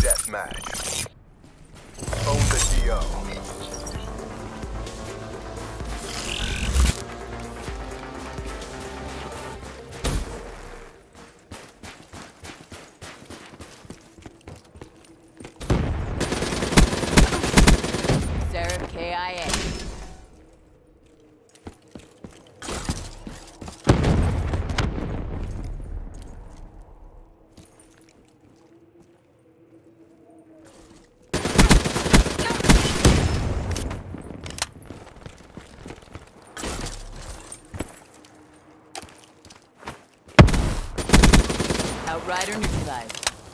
deathmatch. Own the DO. Seraph KIA. Outrider neutralized.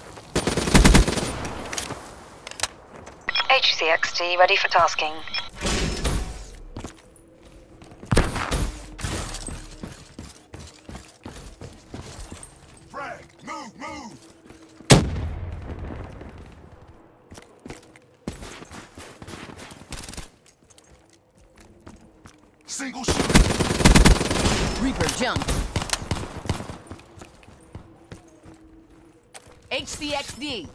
HCXD ready for tasking. Frag! Move! Single shot! Reaper jumped. HCXD.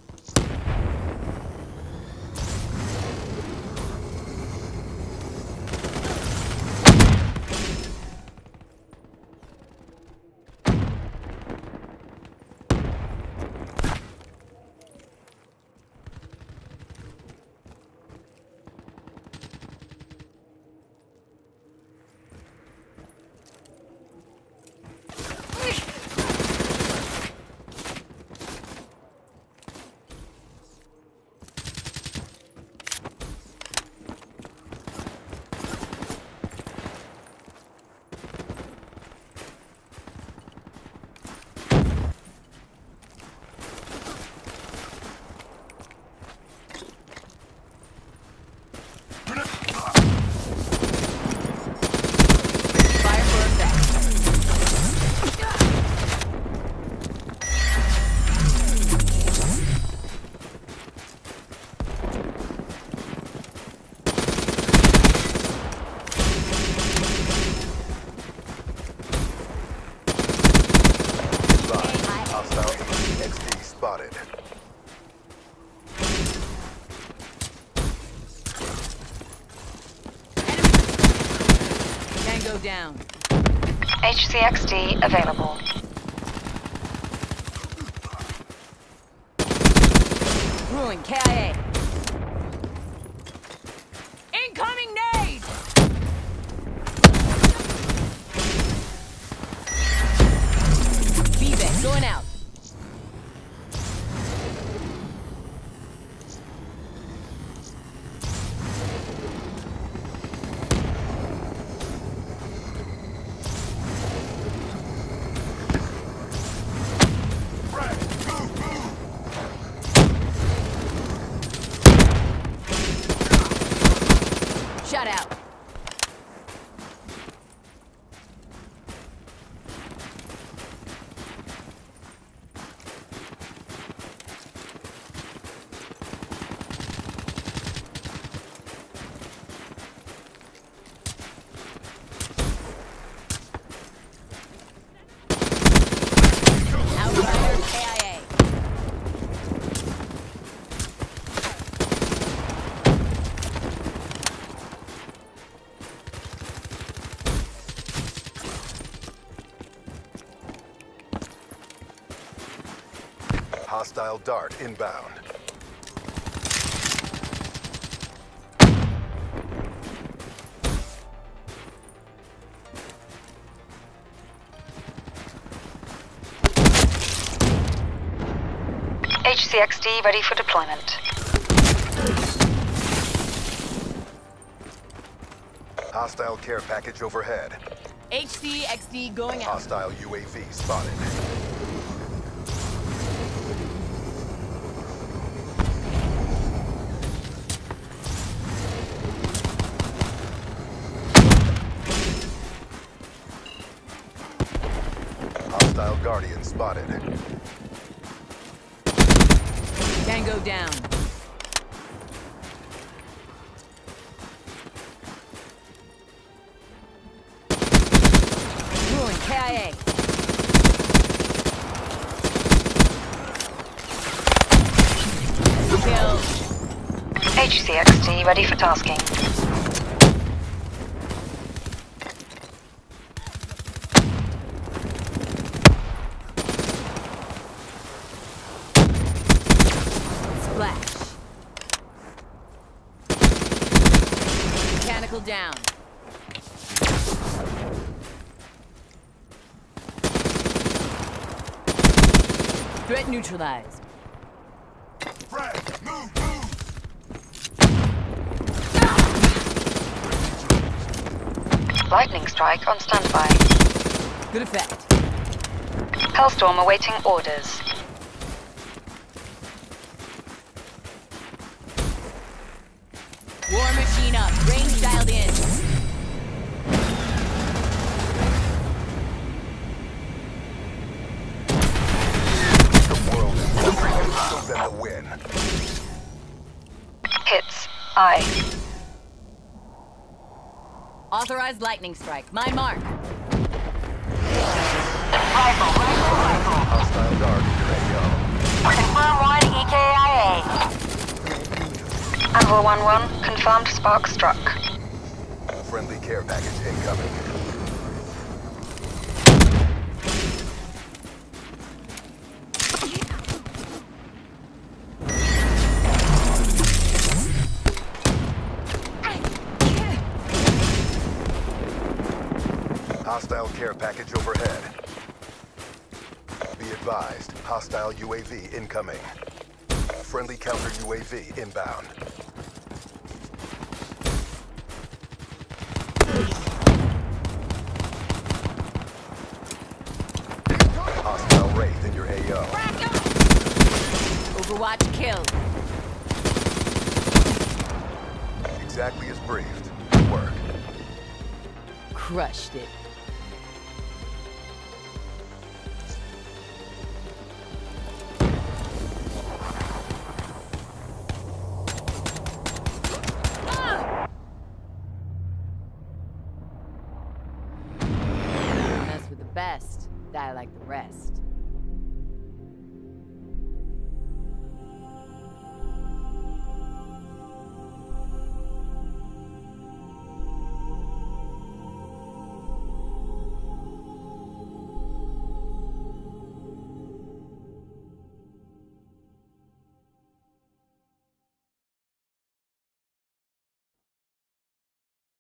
Spotted. Tango down. HCXD available. Ruin KIA. Incoming nade! VBEC going out. Shut out. Outrider KIA. Hostile dart inbound. HCXD ready for deployment. Hostile care package overhead. HCXD going out. Hostile UAV spotted. Hostile Guardian spotted. Tango down. Ruin KIA. kill. HCXD ready for tasking. Splash. Mechanical down. Threat neutralized. Frag. Move, move. Lightning strike on standby. Good effect. Hellstorm awaiting orders. War machine up. Range dialed in. The world is suffering, so then the win. Hits. Aye. Authorized lightning strike. My mark. Hostile dart in your AO. Confirm 1 EKIA. Anvil 1-1, confirmed spark struck. Friendly care package incoming. Hostile care package overhead. Be advised, hostile UAV incoming. Friendly counter UAV inbound. Hostile Wraith in your AO. Overwatch kill. Exactly as briefed. Good work. Crushed it. Mess with the best, die like the rest.